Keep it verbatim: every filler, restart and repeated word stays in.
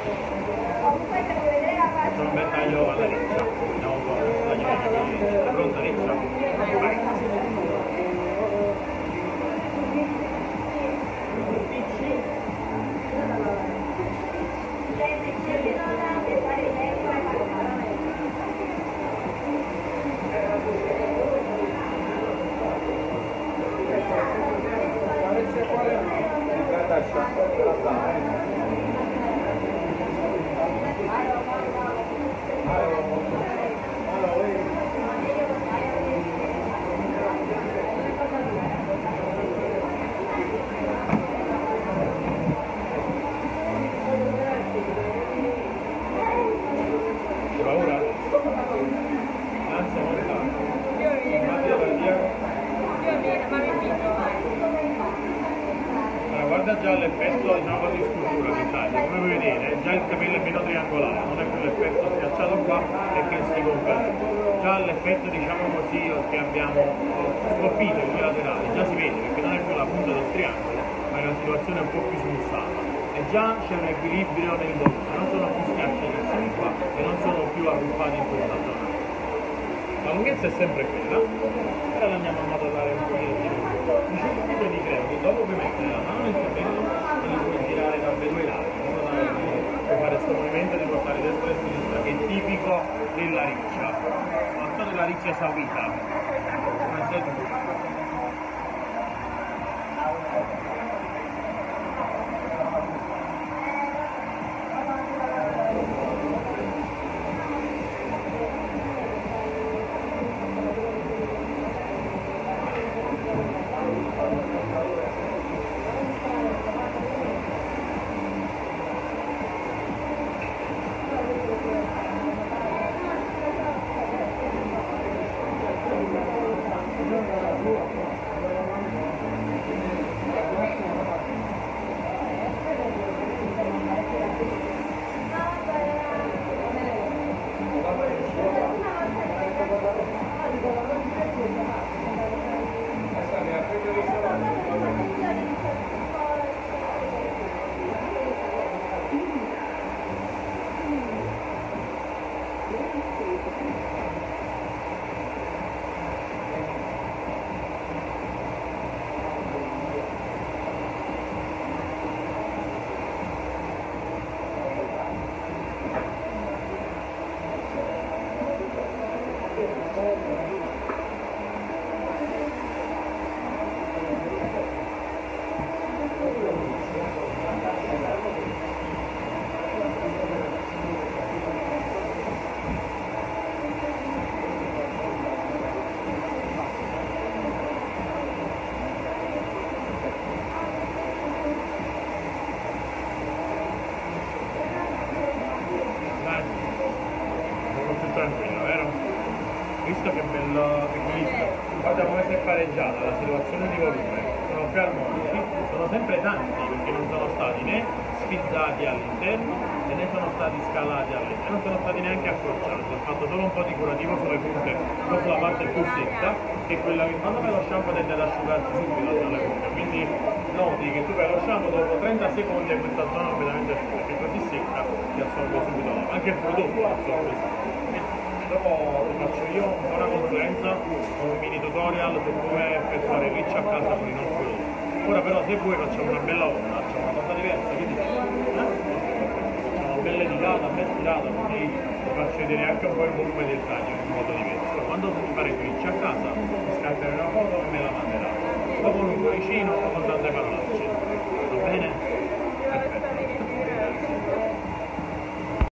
Faccio un bel taglio alla riccia, andiamo un po' a tagliare, è pronta riccia? Vai! Guarda già l'effetto, diciamo, di struttura di taglio, come puoi vedere già il capello è meno triangolare, non è più l'effetto schiacciato qua e che si conferma. Già l'effetto, diciamo così, che abbiamo scolpito i due laterali, già si vede perché non è più la punta del triangolo, ma è una situazione un po' più smussata. E già c'è un equilibrio nel volume, non sono più schiacciatissimi qua e non sono più raggruppati in questa zona. La lunghezza è sempre quella, ora la andiamo a modellare un pochino di più. I cinque minuti di crema, dopo puoi mettere la mano nel capello e li puoi girare da due lati, in modo tale che puoi fare questo movimento di portare destra e sinistra, che è tipico della riccia, ma non della riccia esaurita, come sei tu. Tranquillo, vero? Visto che bello equilibrio, guarda come si è pareggiata la situazione di volume, sono più armonici, sono sempre tanti perché non sono stati né sfizzati all'interno e né sono stati scalati all'interno, e non sono stati neanche accorciati, ho fatto solo un po' di curativo sulle punte, un po' sulla parte più secca, che è quella che quando fai lo shampoo tende ad asciugarsi subito dalle punte, quindi noti che tu fai lo shampoo dopo trenta secondi e questa zona completamente asciuga, che è così secca che assorbe subito, anche il prodotto assorbe subito. Dopo ti faccio io un po' una consulenza con un mini tutorial su come effettuare riccia a casa con i nostri prodotti. Ora però se vuoi facciamo una bella onda, facciamo una cosa diversa, che dici? Eh? Facciamo una bella editata, ben stirata, così ti faccio vedere anche un po' il volume del taglio in modo diverso. Quando tu farete riccia a casa, mi scatterò una foto e me la manderai. O con un cuoricino o con tante parole.